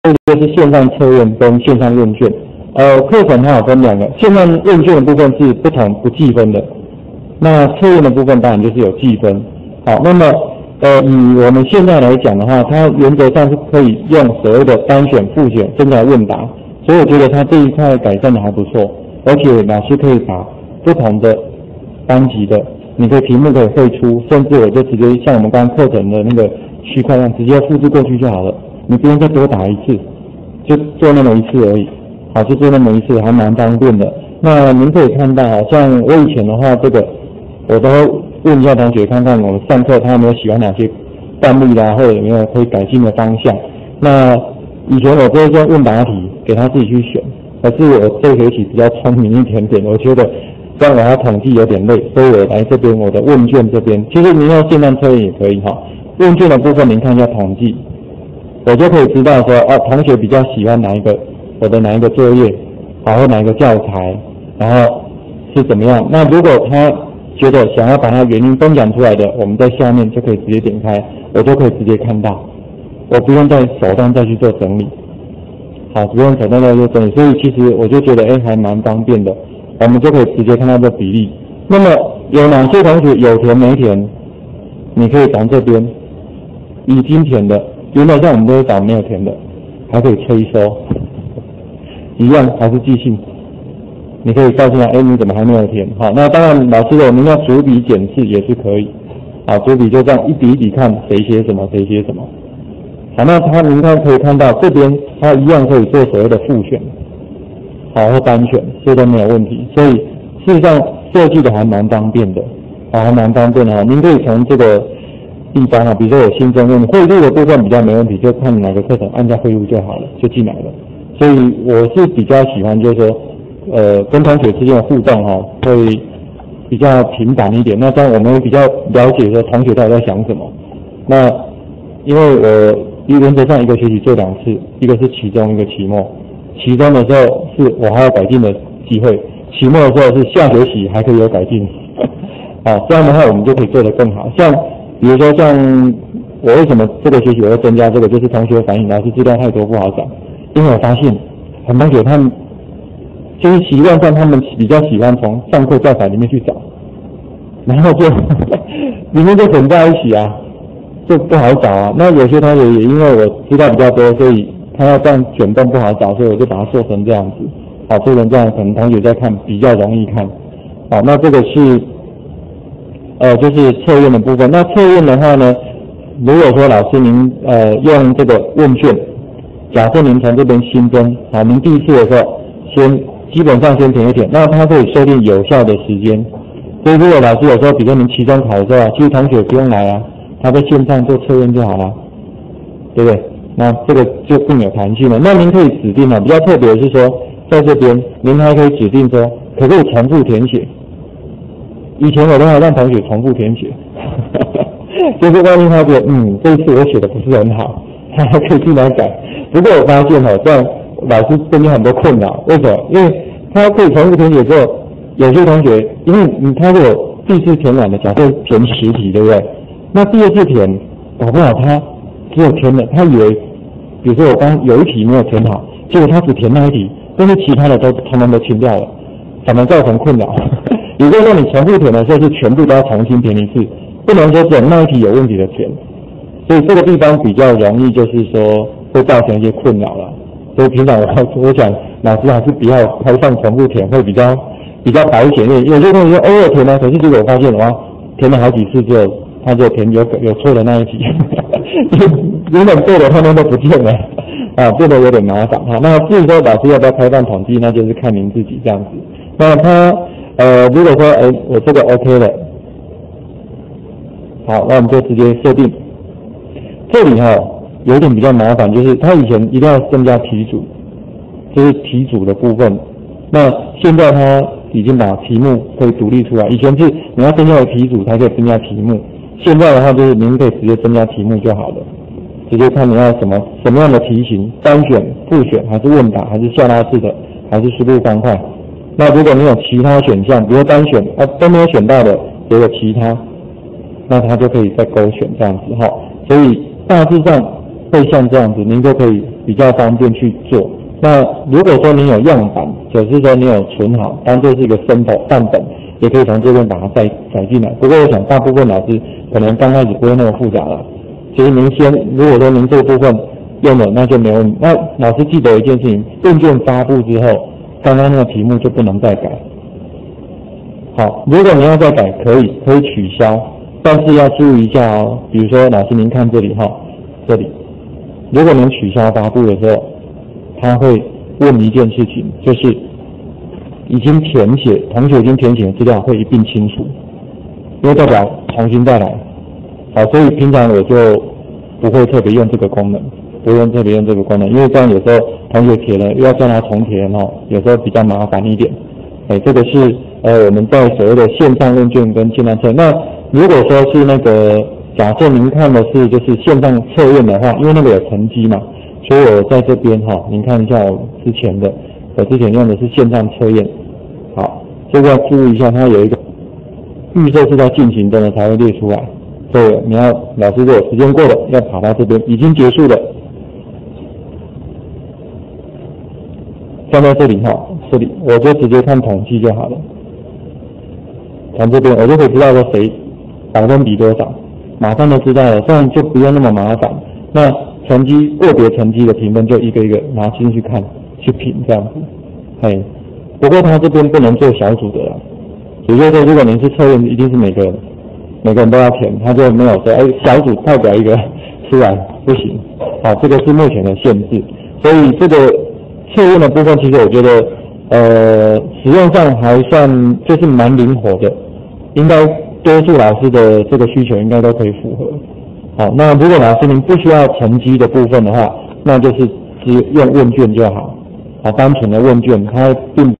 这个是线上测验跟线上问卷。课程它有分两个，线上问卷的部分是不计分的，那测验的部分当然就是有计分。好，那么以我们现在来讲的话，它原则上是可以用所谓的单选、复选、甚至问答，所以我觉得它这一块改善的还不错，而且老师可以把不同的班级的，你的题目可以绘出，甚至我就直接像我们刚刚课程的那个区块一样，直接复制过去就好了，你不用再多打一次，就做那么一次而已。好，就做那么一次，还蛮方便的。那您可以看到，像我以前的话，这个我都问一下同学，看看我们上课他有没有喜欢哪些范例啦，或者有没有可以改进的方向。那以前我都会做问答题，给他自己去选。可是我这学期比较聪明一点点，我觉得这样我要统计有点累，所以我来这边我的问卷这边，其实您用线上测验也可以哈。问卷的部分您看一下统计，我就可以知道说，同学比较喜欢我的哪一个作业，好，或哪一个教材，然后是怎么样。那如果他觉得想要把它原因分享出来的，我们在下面就可以直接点开，我就可以直接看到，我不用再手动再去做整理。好，不用手动再做整理，所以其实我就觉得还蛮方便的，我们就可以直接看到这比例。那么有哪些同学有填没填，你可以从这边已经填的，原本上我们都会找没有填的，还可以催收。一样还是记性，你可以告诉他，你怎么还没有填？好，那当然老师我们要逐笔检视也是可以，好，逐笔就这样一笔一笔看谁写什么，谁写什么。好，那您可以看到这边它一样可以做所谓的复选，好，或单选，这都没有问题。所以事实上设计的还蛮方便的，还蛮方便的哈。您可以从这个地方比如说有新增问汇入的部分比较没问题，就看哪个课程按下汇入就好了，就进来了。所以我是比较喜欢，就是说，跟同学之间的互动会比较频繁一点。那这样我们会比较了解说同学到底在想什么。那因为我原则上一个学期做2次，一个是期中，一个期末。期中的时候是我还有改进的机会，期末的时候是下学期还可以有改进。好，这样的话我们就可以做得更好。像比如说像我为什么这个学期我会增加这个，就是同学反映老师资料太多不好找。因为我发现很多同学他们就是习惯上他们比较喜欢从上课教材里面去找，然后就里面就混在一起啊，就不好找啊。那有些同学也因为我知道比较多，所以他要这样卷动不好找，所以我就把它做成这样子。好，做成这样可能同学在看比较容易看。好，那这个是就是测验的部分。那测验的话呢，如果说老师您用这个问卷。假设您从这边新增，好，您第一次的时候基本上先填一填，那它可以设定有效的时间。所以如果老师有时候，比如说您期中考的时候其实同学不用来啊，他在线上做测验就好了，对不对？那这个就更有弹性了。那您可以指定比较特别的是说，在这边您还可以指定说，可不可以重复填写？以前我都还让同学重复填写，就是万一他觉得这一次我写的不是很好，他还可以进来改。不过我发现这样老师身边很多困扰，为什么？因为他可以重复填写之后，有些同学因为他如果第一次填完了，假设填10题，对不对？那第二次填，搞不好他只有填了，他以为，比如说我刚有一题没有填好，结果他只填那一题，但是其他的都通通都清掉了，反而造成困扰。也就是说，你重复填的时候是全部都要重新填一次，不能说只有那一题有问题的填。所以这个地方比较容易，就是说会造成一些困扰了。所以平常我想老师还是不要开放重复填，会比较保险一点。有些同学偶尔填呢，可是结果我发现填了好几次之后，他就填有错的那一题，原本对的通通都不见了变得有点麻烦那至于说老师要不要开放统计，那就是看您自己这样子。那他如果说我这个 OK 了，好，那我们就直接设定。这里有一点比较麻烦，就是他以前一定要增加题组，就是题组的部分。那现在他已经把题目可以独立出来，以前是你要增加题组才可以增加题目，现在的话就是您可以直接增加题目就好了，直接看你要什么样的题型，单选、复选还是问答，还是下拉式的，还是输入方块。那如果你有其他选项，比如单选都没有选到的，也有其他，那他就可以再勾选这样子所以大致上会像这样子，您就可以比较方便去做。那如果说您有样板，就是说你有存好，当做是一个sample范本，也可以从这边把它载进来。不过我想大部分老师可能刚开始不会那么复杂了。其实您如果说您这个部分用了，那就没问题。那老师记得一件事情，问卷发布之后，刚刚那个题目就不能再改。好，如果你要再改，可以取消，但是要注意一下哦。比如说，老师您看这里哈，这里，如果您取消发布的时候，他会问一件事情，就是同学已经填写的资料会一并清除，因为代表重新再来。好，所以平常我就不会特别用这个功能，因为这样有时候同学填了又要叫他重填哦，有时候比较麻烦一点。这个是我们在所谓的线上问卷跟线上测验。那如果说是那个假设您看的是就是线上测验的话，因为那个有成绩嘛，所以我在这边您看一下我之前用的是线上测验。好，这个要注意一下，它有一个预设是在进行中的才会列出来。所以老师如果时间过了，要跑到这边已经结束了，放在这里这里我就直接看统计就好了。从这边我就可以知道说谁百分比多少，马上就知道了，这样就不用那么麻烦。那个别成绩的评分就一个一个拿进去看去评这样子。不过他这边不能做小组的啦，也就是说如果您是测验，一定是每个人都要填，他就没有说小组代表一个出来不行。好，这个是目前的限制。所以这个测验的部分，其实我觉得使用上还算就是蛮灵活的，应该多数老师的这个需求应该都可以符合。好，那如果老师您不需要成绩的部分的话，那就是只用问卷就好。好，单纯的问卷，它并